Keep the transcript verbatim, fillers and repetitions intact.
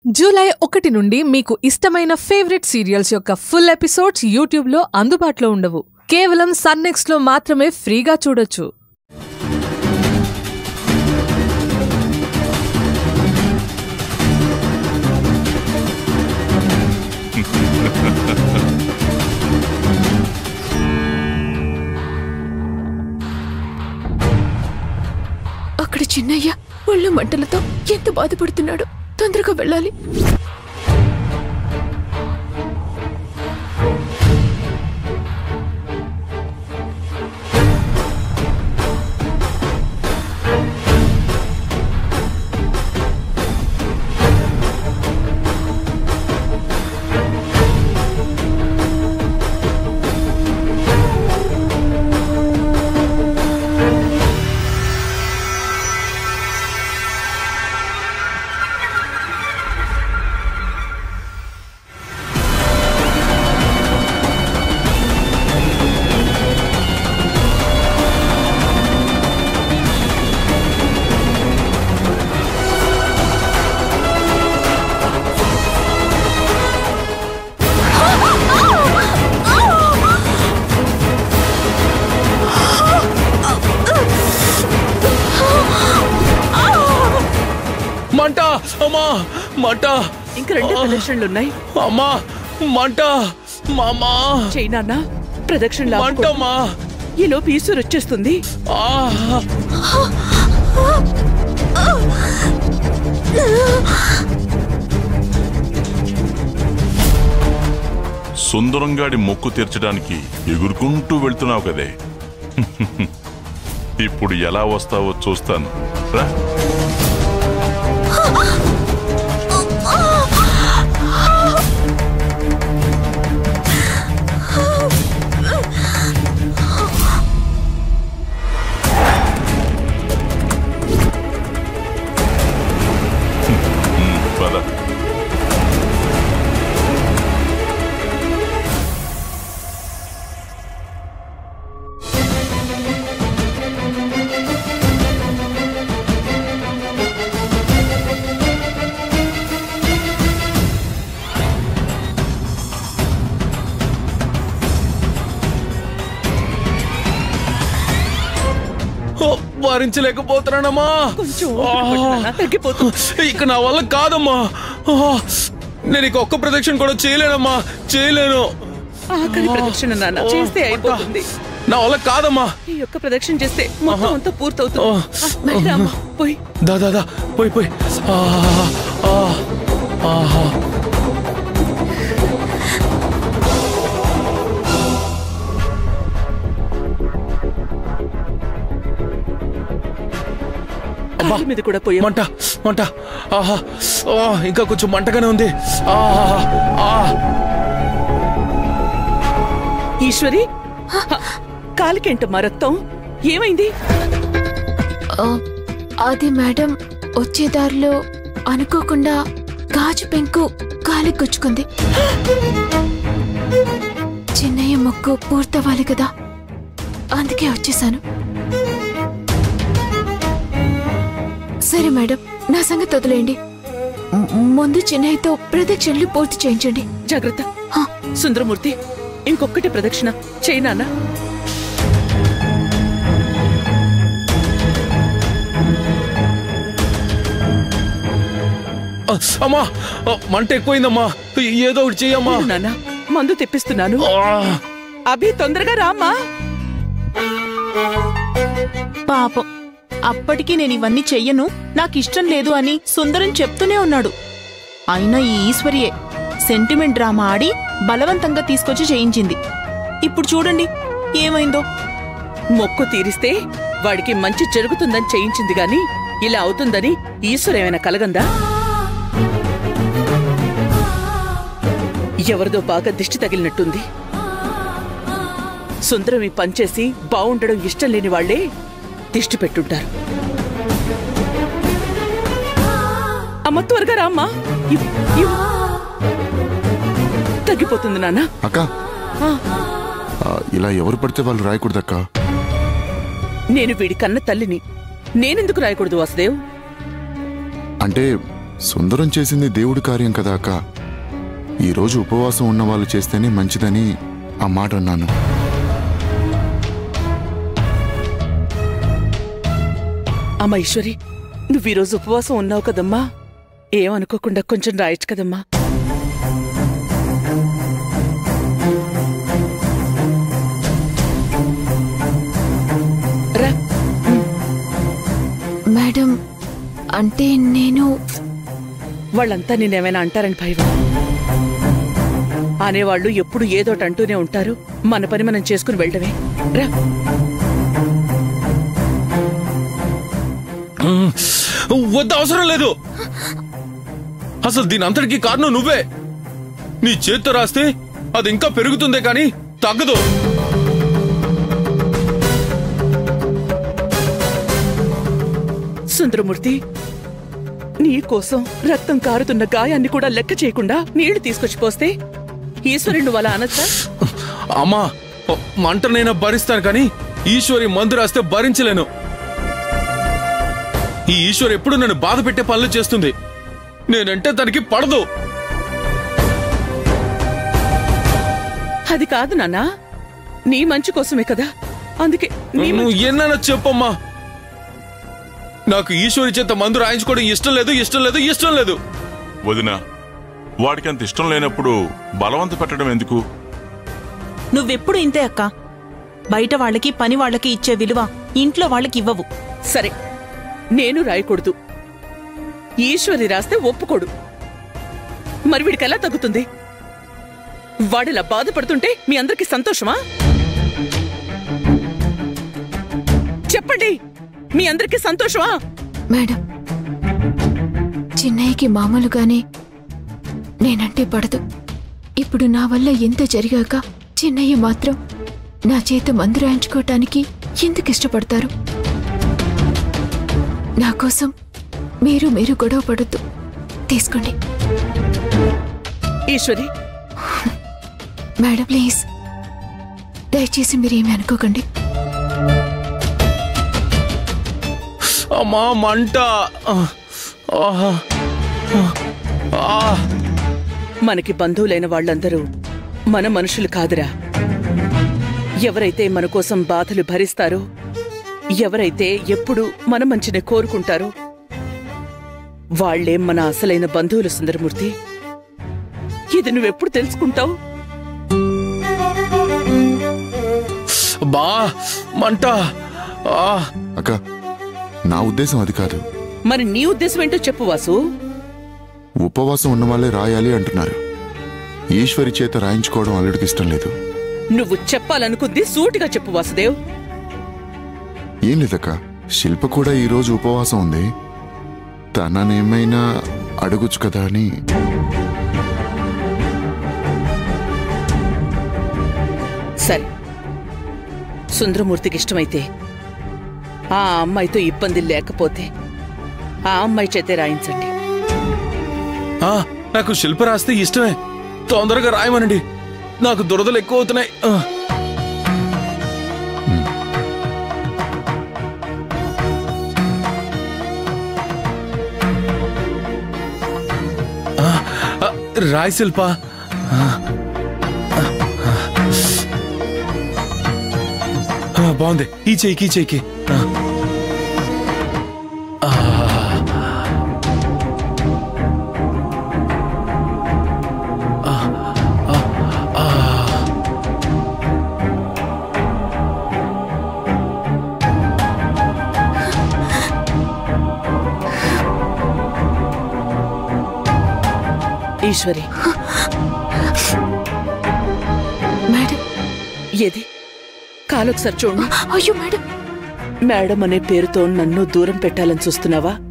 July ఒకటి నుండి మీకు ఇష్టమైన ఫేవరెట్ సీరియల్స్ యొక్క ఫుల్ ఎపిసోడ్స్ యూట్యూబ్లో అందుబాటులో ఉండవు. కేవలం సన్ నెక్స్ట్ లో మాత్రమే ఫ్రీగా చూడొచ్చు. అక్కడ చిన్నయ్య ఒళ్ళు మంటలతో ఎంత బాధపడుతున్నాడు. తొందరగా వెళ్ళాలి. మంట అమ్మా మంట ఇంకా రెండు ప్రదక్షిణలు ఉన్నాయి. అమ్మా మంట మామా చైనా ప్రదక్షిణలు మంటమ్మా. ఈలోపు ఈశ్వర్ వచ్చేస్తుంది. సుందరంగాడి మొక్కు తీర్చడానికి ఎగురుకుంటూ వెళ్తున్నావు కదే, ఇప్పుడు ఎలా వస్తావో చూస్తాను రా. భరించలేకపోతున్నానమ్మా. ఇక నా వల్ల కాదమ్మా. నేను ఇక ఒక్క ప్రదక్షిణ కూడా చేయలేనమ్మా, చేయలేను. ఆఖరి ప్రదక్షిణ నాన్న చేస్తే అయిపోతుంది. నా వల్ల కాదమ్మా. ఈ యొక్క ప్రదక్షిణ చేస్తే మొత్తం అంతా పూర్తవుతుంది. పోయి దాదా పోయి పోయి. మీద కూడా పోయి మంట మంట. ఆహా ఇంకా కొంచెం మంటగానే ఉంది. ఈశ్వరి కాలికేంటమ్మా రక్తం? ఏమైంది? అది మేడం, వచ్చేదారిలో అనుకోకుండా గాజు పెంకు కాలికి గుచ్చుకుంది. చిన్నయ్య మొక్కు పూర్తవ్వాలి కదా, అందుకే వచ్చేసాను. సరే మేడం, నా సంగతి వదిలేయండి. ముందు చిన్నయ్యతో ప్రదక్షిణలు పూర్తి చేయించండి. జాగ్రత్త. సుందరమూర్తి, ఇంకొకటి ప్రదక్షిణ చైనా. అమ్మా మంట ఎక్కువైందమ్మా, ఏదో ఒకటి చెయ్యమ్మా. నాన్న మందు తెప్పిస్తున్నాను. అభి తొందరగా రామ్మా. పాపం, అప్పటికి నేను ఇవన్నీ చెయ్యను, నాకిష్టం లేదు అని సుందరం చెప్తూనే ఉన్నాడు. అయినా ఈ ఈశ్వరియే సెంటిమెంట్ డ్రామా ఆడి బలవంతంగా తీసుకొచ్చి చేయించింది. ఇప్పుడు చూడండి ఏమైందో. మొక్కు తీరిస్తే వాడికి మంచి జరుగుతుందని చేయించింది గాని ఇలా అవుతుందని ఈశ్వర్ ఏమైనా కలగందా? ఎవరిదో బాగా దిష్టి తగిలినట్టుంది. సుందరం ఈ పనిచేసి బాగుండడం ఇష్టం లేని వాళ్లే దిష్టి పెట్టుంటారు. అమ్మ త్వరగా రామ్మా. తగ్గిపోతుంది నాన్న. అక్క, ఇలా ఎవరు పడితే వాళ్ళు రాయకూడదక్క. నేను వీడి కన్న తల్లిని, నేనెందుకు రాయకూడదు వాసుదేవ్? అంటే సుందరం చేసింది దేవుడి కార్యం కదా అక్క. ఈరోజు ఉపవాసం ఉన్న వాళ్ళు చేస్తేనే మంచిదని ఆ మాట అన్నాను. అమ్మా ఈశ్వరి, నువ్వు ఈరోజు ఉపవాసం ఉన్నావు కదమ్మా, ఏమనుకోకుండా కొంచెం రాయొచ్చు కదమ్మా. రా. మేడం, అంటే నేను వాళ్ళంతా నేనేమైనా అంటారని భయం. అనేవాళ్ళు ఎప్పుడు ఏదోటి అంటూనే ఉంటారు. మన పని మనం చేసుకుని వెళ్ళడమే. రా. వద్ద, అవసరం లేదు. అసలు దీని అంతటికీ కారణం నువ్వే. నీ చేత్తో రాస్తే అది ఇంకా పెరుగుతుందే కానీ తగ్గదు. సుందరమూర్తి, నీ కోసం రక్తం కారుతున్న గాయాన్ని కూడా లెక్క చేయకుండా నీళ్లు తీసుకొచ్చి పోస్తే ఈశ్వరి నువ్వు అలా అనొచ్చా? అమ్మా, మంటనైనా భరిస్తాను కానీ ఈశ్వరి మందు రాస్తే భరించలేను. ఈ ఈశ్వరి ఎప్పుడు నన్ను బాధ పెట్టే పనులు చేస్తుంది. నేనంటే తనకి పడదు. అది కాదు నాన్నా, నీ మంచి కోసమే కదా. అందుకే నువ్వు ఎన్నైనా చెప్పమ్మా. నాకు ఈశ్వరి చేత మందు రాయించుకోవడం ఇష్టం లేదు, ఇష్టం లేదు, ఇష్టం లేదు. వదినా, వాడికి అంత ఇష్టం లేనప్పుడు బలవంత పెట్టడం ఎందుకు? నువ్వెప్పుడు ఇంతే అక్క. బయట వాళ్ళకి పని వాళ్ళకి ఇచ్చే విలువ ఇంట్లో వాళ్ళకి ఇవ్వవు. సరే, నేను రాయకూడదు, ఈశ్వరి రాస్తే ఒప్పుకోడు. మరి వీడికెలా తగ్గుతుంది? వాడిలా బాధపడుతుంటే మీ అందరికీ సంతోషమా? చెప్పండి, మీ అందరికీ సంతోషమా? మేడం, చిన్నయ్యకి మామూలుగానే నేనంటే పడదు. ఇప్పుడు నా వల్ల ఎంత జరిగాక చిన్నయ్య మాత్రం నా చేత మందు రాయించుకోవటానికి ఎందుకు ఇష్టపడతారు? నా కోసం మీరు మీరు గొడవ పడద్దు. తీసుకోండి. ఈశ్వరి, మేడం ప్లీజ్, దయచేసి మీరేమీ అనుకోకండి. అమ్మా, మంట. మనకి బంధువులైన వాళ్ళందరూ మన మనుషులు కాదురా. ఎవరైతే మన కోసం బాధలు భరిస్తారో, ఎవరైతే ఎప్పుడు మన మంచిని కోరుకుంటారో వాళ్లే మన అసలైన బంధువులు. సుందరమూర్తి, ఇది నువ్వెప్పుడు తెలుసుకుంటావు? బా మంట. అక్క, నా ఉద్దేశం అది కాదు. మరి నీ ఉద్దేశం ఏంటో చెప్పు వాసు. ఉపవాసం ఉన్న వాళ్ళే రాయాలి అంటున్నారు. ఈశ్వరి చేత రాయించుకోవడం అల్లుడికి ఇష్టం లేదు. నువ్వు చెప్పాలనుకుంది సూటిగా చెప్పు వాసుదేవ్. ఏం లేదక్క, శిల్ప కూడా ఈరోజు ఉపవాసం ఉంది. తననేమైనా అడగొచ్చు కదా అని. సరే, సుందరమూర్తికి ఇష్టమైతే, ఆ అమ్మాయితో ఇబ్బంది లేకపోతే ఆ అమ్మాయి చేతే రాయించండి. నాకు శిల్ప రాస్తే ఇష్టమే. తొందరగా రాయమనండి, నాకు దురదలు ఎక్కువ అవుతున్నాయి. రాయ్ శిల్ప. బాగుంది. ఈ చెయ్యికి ఈ చెయ్యికి. ఈశ్వరి, మేడం, ఏది కాలొకసారి చూడండి. అయ్యో మేడం, మేడం అనే పేరుతో నన్ను దూరం పెట్టాలని చూస్తున్నావా?